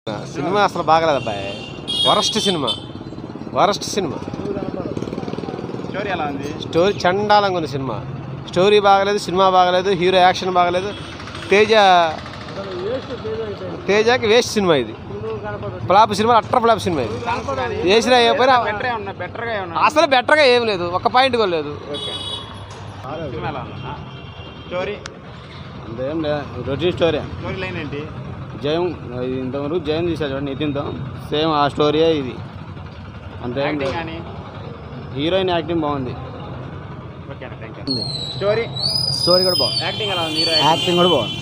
Cinema అసలు బాగలేదు అబ్బాయి. Worst cinema. స్టోరీ ఎలా ఉంది? స్టోరీ చండాలంగా ఉంది. స్టోరీ బాగలేదు, సినిమా బాగలేదు, హీరో యాక్షన్ బాగలేదు. తేజకి వేస్ట్ సినిమా ఇది. Flop cinema, utter flop cinema ఇది. చేసినా అయిపోయినా అసలు బెటర్గా ఏం లేదు, ఒక్క పాయింట్ కూడా లేదు. స్టోరీ అంతేం లేదు, రొటీన్ స్టోరీ. స్టోరీ లైన్ ఏంటి? జయం ఇంతవరకు జయం తీశాడు చూడండి నితిన్తో, సేమ్ ఆ స్టోరీయే ఇది. అంతేం లేదు. కానీ హీరోయిన్ యాక్టింగ్ బాగుంది. ఓకేనా, థ్యాంక్ యూ. స్టోరీ కూడా బాగుంది. యాక్టింగ్ ఎలా ఉంది? హీరో యాక్టింగ్ కూడా బాగుంది.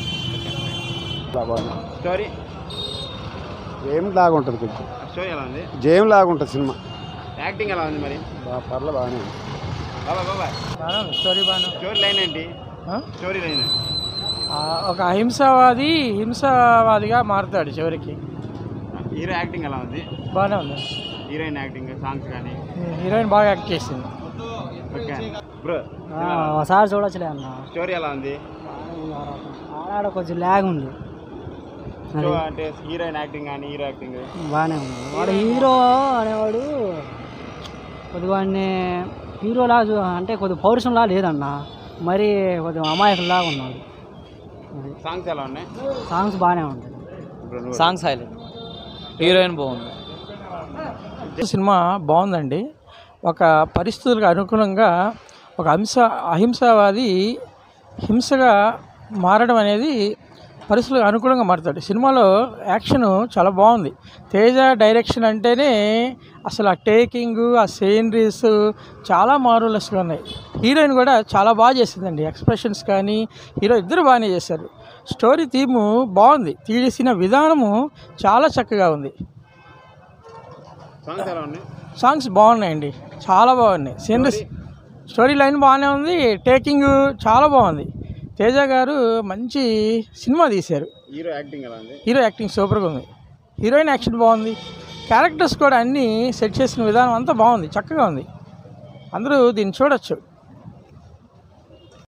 స్టోరీ జయం లాగా ఉంటుంది, కొంచెం స్టోరీ ఎలా ఉంది? జయం లాగా ఉంటుంది సినిమా. యాక్టింగ్ ఎలా ఉంది మరి? పర్లేదు బాగానే ఉంది. బాబాయ్ స్టోరీ బాగా. స్టోరీ లైన్ ఏంటి? స్టోరీ లైన్ ఒక హింసావాదిగా మారుతాడు చివరికి. హీరో యాక్టింగ్ ఎలా ఉంది? బాగానే ఉంది. హీరోయిన్ యాక్టింగ్, సాంగ్స్ కానీ? హీరోయిన్ బాగా యాక్ట్ చేసింది. ఓకే బ్రో, ఒకసారి చూడొచ్చులే అన్న. స్టోరీ ఎలా ఉంది? ఆడ కొంచెం ల్యాగ్ ఉంది. అంటే హీరోయిన్ యాక్టింగ్ కానీ హీరో యాక్టింగ్ బాగానే ఉంది. వాడు హీరో అనేవాడు కొద్దిగా వాడిని హీరోలాగా అంటే కొద్దిగా పౌరుషంలా లేదన్న, మరి కొద్దిగా అమాయకులాగా ఉన్నాడు. సాంగ్స్ ఎలా ఉన్నాయి? సాంగ్స్ బాగానే ఉంటాయి. సాంగ్స్ హైలైట్, హీరోయిన్ బాగుంది. సినిమా బాగుందండి. ఒక పరిస్థితులకు అనుగుణంగా ఒక అహింసావాది హింసగా మారడం అనేది పరిస్థితులకు అనుకూలంగా మారుతాడు. సినిమాలో యాక్షన్ చాలా బాగుంది. తేజ డైరెక్షన్ అంటేనే అసలు ఆ టేకింగ్, ఆ సీనరీస్ చాలా మార్వెలస్గా ఉన్నాయి. హీరోయిన్ కూడా చాలా బాగా చేసిందండి. ఎక్స్ప్రెషన్స్ కానీ హీరో ఇద్దరు బాగానే చేశారు. స్టోరీ థీము బాగుంది, తీసిన విధానము చాలా చక్కగా ఉంది. సాంగ్స్ ఎలా ఉన్నాయి? సాంగ్స్ బాగున్నాయండి, చాలా బాగున్నాయి. సీనరీస్, స్టోరీ లైన్ బాగానే ఉంది, టేకింగ్ చాలా బాగుంది. తేజ గారు మంచి సినిమా తీశారు. హీరో యాక్టింగ్ ఎలా ఉంది? హీరో యాక్టింగ్ సూపర్గా ఉంది. హీరోయిన్ యాక్షన్ బాగుంది. క్యారెక్టర్స్ కూడా అన్నీ సెట్ చేసిన విధానం అంతా బాగుంది, చక్కగా ఉంది. అందరూ దీన్ని చూడొచ్చు.